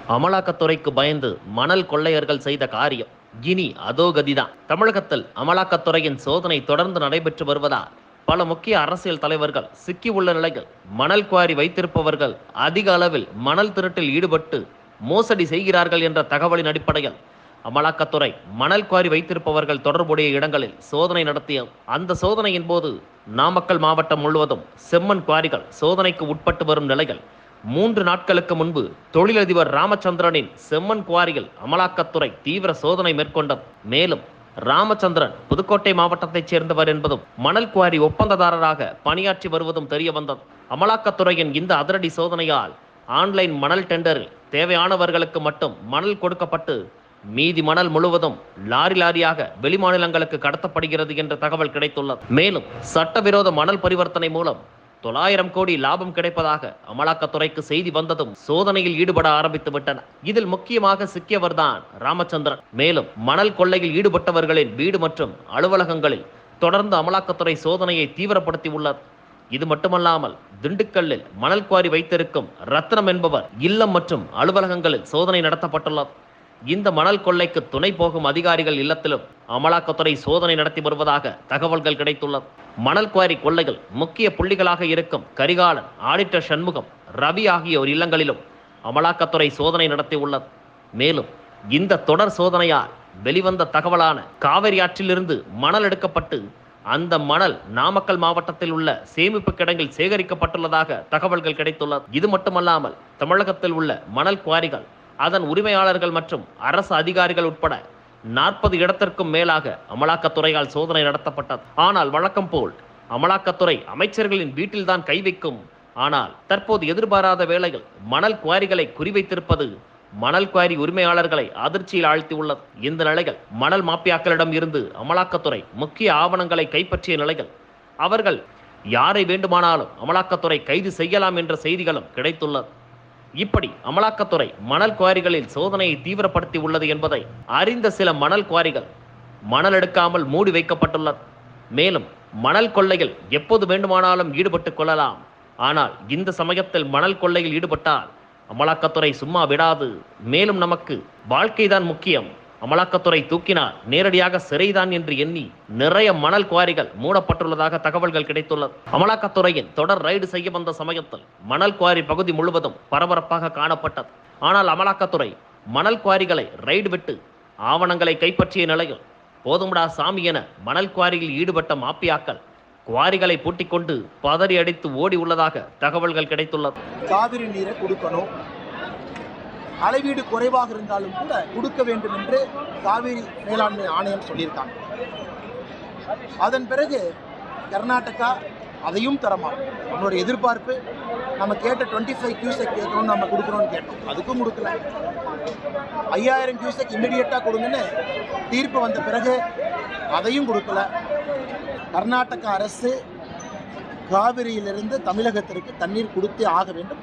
அமலாக்கத்துறைக்கு பயந்து மணல் கொள்ளையர்கள் செய்த காரியம் இனி அதோ கதிதான். தமிழகத்தில் அமலாக்கத்துறையின் சோதனை தொடர்ந்து நடைபெற்று வருவதால் பல முக்கிய அரசியல் தலைவர்கள் சிக்கியுள்ள நிலையில் மணல் குவாரி வைத்திருப்பவர்கள் அதிக அளவில் மணல் திருட்டில் ஈடுபட்டு மோசடி செய்கிறார்கள் என்ற தகவலின் அடிப்படையில் அமலாக்கத்துறை மணல் குவாரி வைத்திருப்பவர்கள் தொடர்புடைய இடங்களில் சோதனை நடத்திய அந்த சோதனையின் போது நாமக்கல் மாவட்டம் முழுவதும் செம்மண் குவாரிகள் சோதனைக்கு உட்பட்டு வரும் நிலையில் 3 நாட்களுக்கு முன்பு தொழிலதிபர் ராமச்சந்திரனின் செம்மண் குவாரியில் அமலாக்கத்துறை தீவிர சோதனை மேற்கொண்டது. மேலும் ராமச்சந்திரன் புதுக்கோட்டை மாவட்டத்தைச் சேர்ந்தவர் என்பதும் மணல் குவாரி ஒப்பந்ததாரராக பணியாற்றி வருவதும் தெரிய வந்தது. அமலாக்கத்துறையின் இந்த அதிரடி சோதனையால் ஆன்லைன் மணல் டெண்டரில் தேவையானவர்களுக்கு மட்டும் மணல் கொடுக்கப்பட்டு மீதி மணல் முழுவதும் லாரி லாரியாக வெளிமாநிலங்களுக்கு கடத்தப்படுகிறது என்ற தகவல் கிடைத்துள்ளது. மேலும் சட்டவிரோத மணல் பரிவர்த்தனை மூலம் 900 கோடி லாபம் கிடைப்பதாக அமலாக்கத்துறைக்கு செய்தி வந்ததும் சோதனையில் ஈடுபட ஆரம்பித்து விட்டனர். இதில் முக்கியமாக சிக்கியவர்தான் ராமச்சந்திரன். மேலும் மணல் கொள்ளையில் ஈடுபட்டவர்களின் வீடு மற்றும் அலுவலகங்களில் தொடர்ந்து அமலாக்கத்துறை சோதனையை தீவிரப்படுத்தி உள்ளது. இது மட்டுமல்லாமல் திண்டுக்கல்லில் மணல் குவாரி வைத்திருக்கும் ரத்னம் என்பவர் இல்லம் மற்றும் அலுவலகங்களில் சோதனை நடத்தப்பட்டுள்ளது. இந்த மணல் கொள்ளைக்கு துணை போகும் அதிகாரிகள் இல்லத்திலும் அமலாக்கத்துறை சோதனை நடத்தி வருவதாக தகவல்கள் கிடைத்துள்ளது. மணல் குவாரி கொள்ளைகள் முக்கிய புள்ளிகளாக இருக்கும் கரிகாலன், ஆடிட்டர் சண்முகம், ரவி ஆகியோர் இல்லங்களிலும் அமலாக்கத்துறை சோதனை நடத்தி உள்ளது. மேலும் இந்த தொடர் சோதனையால் வெளிவந்த தகவலான காவிரி ஆற்றிலிருந்து மணல் எடுக்கப்பட்டு அந்த மணல் நாமக்கல் மாவட்டத்தில் உள்ள சேமிப்பு கிடங்கில் சேகரிக்கப்பட்டுள்ளதாக தகவல்கள் கிடைத்துள்ளது. இது மட்டுமல்லாமல் தமிழகத்தில் உள்ள மணல் குவாரிகள், அதன் உரிமையாளர்கள் மற்றும் அரசு அதிகாரிகள் உட்பட 40 இடத்திற்கும் மேலாக அமலாக்கத்துறையால் சோதனை நடத்தப்பட்டது. ஆனால் வழக்கம் போல் அமலாக்கத்துறை அமைச்சர்களின் வீட்டில்தான் கை வைக்கும். ஆனால் தற்போது எதிர்பாராத வேளையில் மணல் குவாரிகளை குறிவைத்திருப்பது மணல் குவாரி உரிமையாளர்களை அதிர்ச்சியில் ஆழ்த்தியுள்ளது. இந்த நிலையில் மணல் மாப்பியாக்களிடம் இருந்து அமலாக்கத்துறை முக்கிய ஆவணங்களை கைப்பற்றிய நிலையில் அவர்கள் யாரை வேண்டுமானாலும் அமலாக்கத்துறை கைது செய்யலாம் என்ற செய்திகளும் கிடைத்துள்ளது. இப்படி அமலாக்கத்துறை மணல் குவாரிகளில் சோதனையை தீவிரப்படுத்தி உள்ளது என்பதை அறிந்த சில மணல் குவாரிகள் மணல் எடுக்காமல் மூடி வைக்கப்பட்டுள்ளது. மேலும் மணல் கொள்ளையில் எப்போது வேண்டுமானாலும் ஈடுபட்டுக் கொள்ளலாம். ஆனால் இந்த சமயத்தில் மணல் கொள்ளையில் ஈடுபட்டால் அமலாக்கத்துறை சும்மா விடாது. மேலும் நமக்கு வாழ்க்கைதான் முக்கியம், அமலாக்கத்துறை தூக்கினால் நேரடியாக சிறைதான் என்று எண்ணி நிறைய மணல் குவாரிகள் மூடப்பட்டுள்ளதாக தகவல்கள் கிடைத்துள்ளது. அமலாக்கத்துறையின் தொடர் ரைடு செய்ய வந்த சமயத்தில் மணல் குவாரி பகுதி முழுவதும் பரபரப்பாக காணப்பட்டது. ஆனால் அமலாக்கத்துறை மணல் குவாரிகளை ரைடு விட்டு ஆவணங்களை கைப்பற்றிய நிலையில் போதும்டா சாமி என மணல் குவாரியில் ஈடுபட்ட மாப்பியாக்கள் குவாரிகளை பூட்டிக் கொண்டு பதறி அடித்து ஓடி உள்ளதாக தகவல்கள் கிடைத்துள்ளது. காவிரி நீரை கொடுக்கணும், அளவீடு குறைவாக இருந்தாலும் கூட கொடுக்க வேண்டும் என்று காவிரி மேலாண்மை ஆணையம் சொல்லியிருக்காங்க. அதன் பிறகு கர்நாடகா அதையும் தரமாட்டோம். நம்மளுடைய எதிர்பார்ப்பு நம்ம கேட்ட 25 கியூசெக் கேட்கணும், நம்ம கொடுக்குறோம்னு கேட்டோம், அதுக்கும் கொடுக்கல. 5000 கியூசெக் இமிடியேட்டாக கொடுங்கன்னு தீர்ப்பு வந்த பிறகு அதையும் கொடுக்கல. கர்நாடக அரசு காவிரியிலிருந்து தமிழகத்திற்கு தண்ணீர் கொடுத்தே ஆக வேண்டும்.